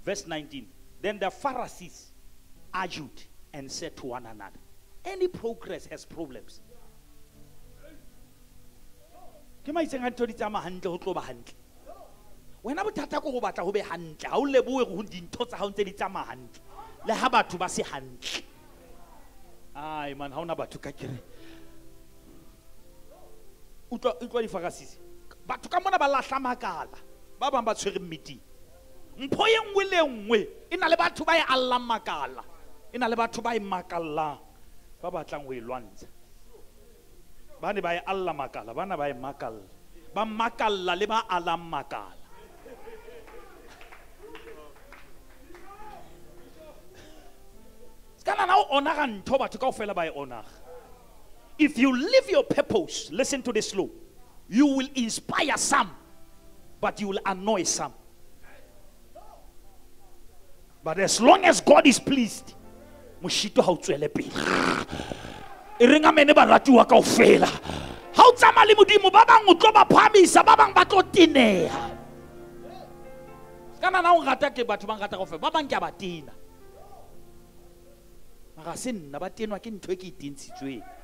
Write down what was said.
Verse 19. Then the Pharisees argued and said to one another, any progress has problems. Ke mai senga ntho di tsama hantle ho tlo ba hantle. Wena bothata ko go batla ho be hantle. Ha o leboe go dintho tsa ha ntse di tsama hantle. Le ha batho ba se hantle. Ai man, ha ona batho ka kere. Utwa di Pharisees. Batho ka mona ba lahla makala. Ba bang ba tshwere meeting. Mpho ye nngwe le nngwe e na le batho ba e allang makala. E na le batho ba e makallang. Ba batlang ho e lwantsha. Ba ne ba e alla makala, bana ba e makalla. Ba makalla le ba alang makala. Skana na o onaga ntho batho kaofela ba e onaga. If you live your purpose, listen to this law. You will inspire some, but you will annoy some. But as long as God is pleased, moshito ha o tswele pele. E renga mene ba ratuwa kaofela. Ha o tsama le modimo ba bang o tlo ba phamisa, ba bang ba tlo tineha. Kana na o rata ke batho ba ngata kaofela, ba bang ke a ba tina. Mara se nna ba tenwa ke ntho e ke itintshitsweng.